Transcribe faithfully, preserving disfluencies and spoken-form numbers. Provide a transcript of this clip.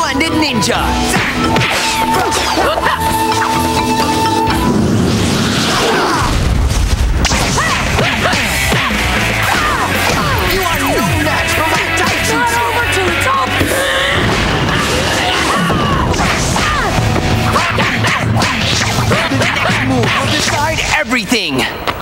Splendid ninja! You are no match for my taijutsu! Not over till it's all... The next move will decide everything!